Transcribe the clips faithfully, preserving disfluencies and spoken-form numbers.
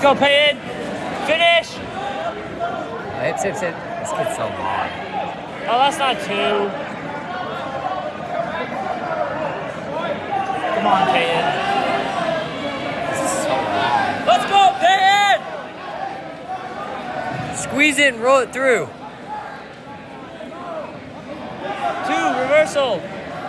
go, Peyton. Finish. Hips, hips, hips. This kid's so long. Oh, that's not two. Come on, Peyton. This is so long. Let's go, Peyton. Squeeze it and roll it through. Two, reversal.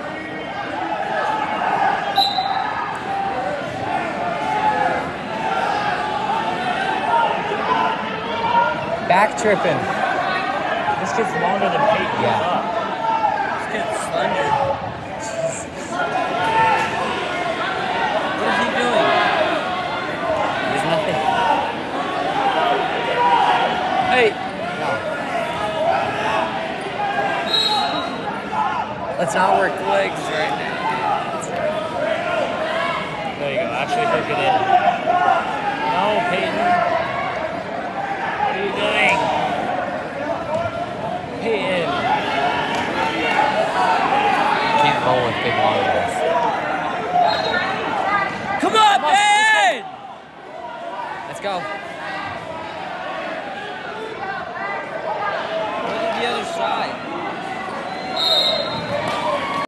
Back tripping. This kid's longer than Peyton. Yeah. This kid's slender. What is he doing? There's nothing. Hey. No. Let's not work the legs right now. There you go. Actually hook it in. No, Peyton. What are you doing? Peyton. Can't roll with big long guys. Come on, Peyton! Let's go.